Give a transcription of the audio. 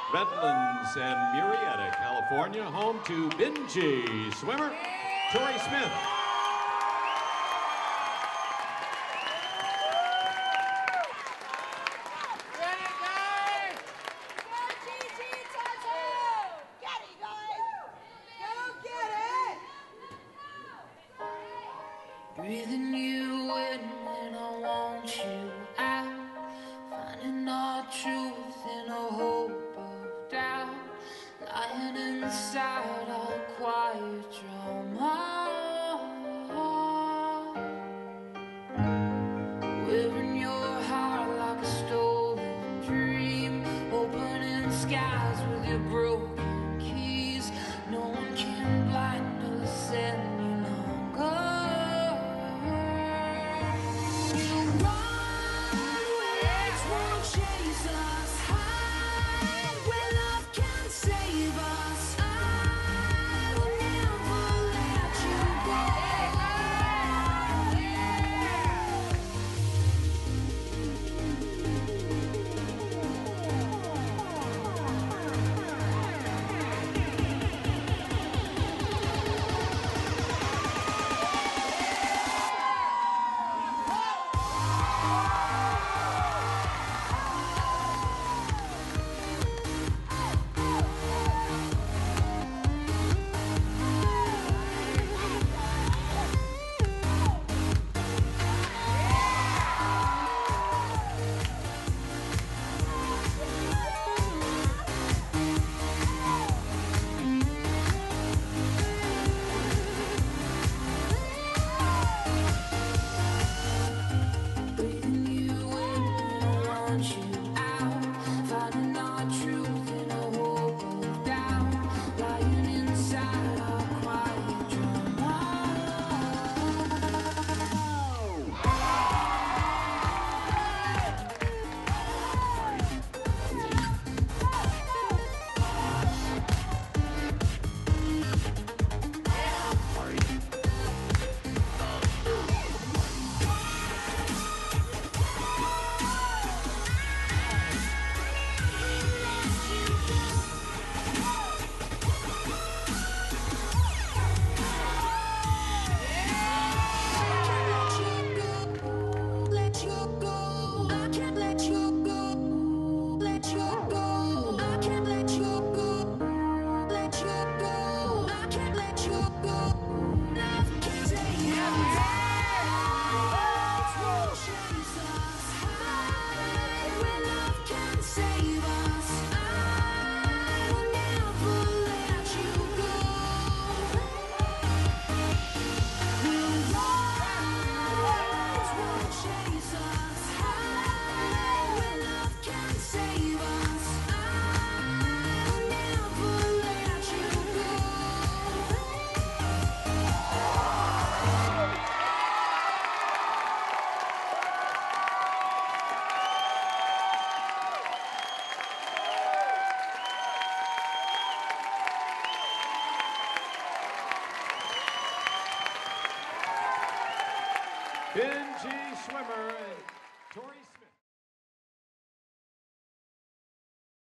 Redlands and Murrieta, California, home to Bemidji swimmer Tori Smith. Breathing you in when I want you out, finding our truth in a hope of doubt, lying inside our quiet drama, wearing your heart like a stolen dream, opening skies with your broken keys. No one can blind us any longer. Bemidji swimmer and Tori Smith.